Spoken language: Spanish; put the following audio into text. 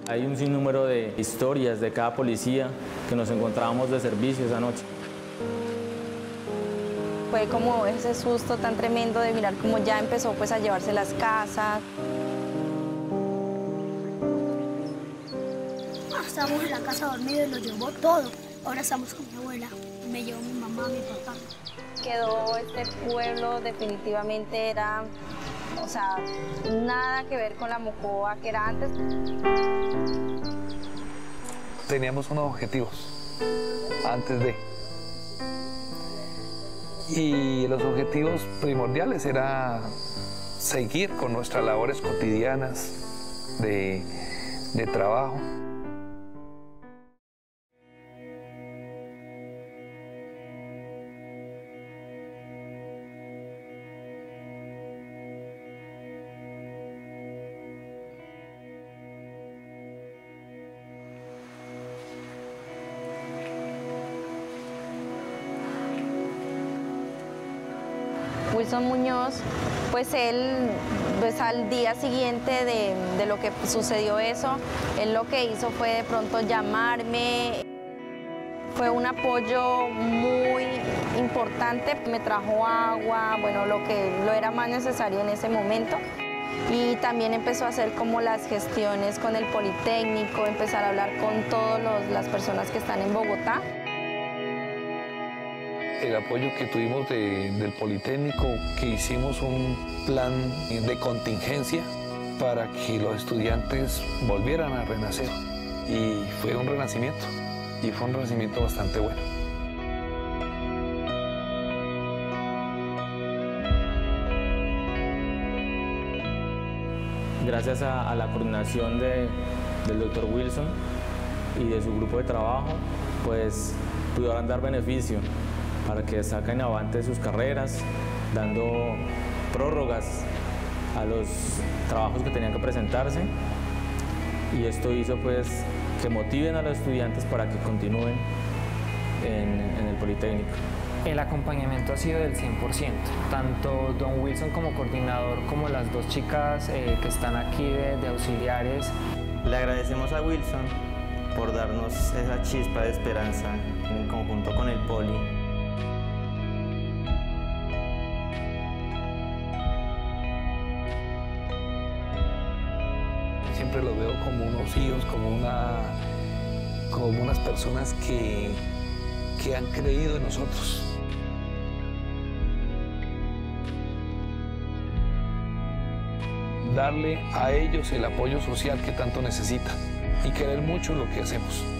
Hay un sinnúmero de historias de cada policía que nos encontrábamos de servicio esa noche. Fue como ese susto tan tremendo de mirar cómo ya empezó pues a llevarse las casas. Estábamos en la casa dormidos y lo llevó todo. Ahora estamos con mi abuela. Me llevó mi mamá, mi papá. Quedó este pueblo, definitivamente era, o sea, nada que ver con la Mocoa que era antes. Teníamos unos objetivos antes de. Y los objetivos primordiales era seguir con nuestras labores cotidianas de trabajo. Wilson Muñoz, pues él, pues al día siguiente de lo que sucedió eso, él lo que hizo fue de pronto llamarme. Fue un apoyo muy importante, me trajo agua, bueno, lo era más necesario en ese momento. Y también empezó a hacer como las gestiones con el Politécnico, empezar a hablar con todas las personas que están en Bogotá. El apoyo que tuvimos del Politécnico, que hicimos un plan de contingencia para que los estudiantes volvieran a renacer. Y fue un renacimiento, y fue un renacimiento bastante bueno. Gracias a la coordinación del doctor Wilson y de su grupo de trabajo, pues pudieron dar beneficio para que saquen avante sus carreras, dando prórrogas a los trabajos que tenían que presentarse, y esto hizo pues que motiven a los estudiantes para que continúen en el Politécnico. El acompañamiento ha sido del 100%, tanto don Wilson como coordinador, como las dos chicas que están aquí de auxiliares. Le agradecemos a Wilson por darnos esa chispa de esperanza en conjunto con el Poli. Siempre los veo como unos hijos, como unas personas que han creído en nosotros. Darle a ellos el apoyo social que tanto necesitan y querer mucho lo que hacemos.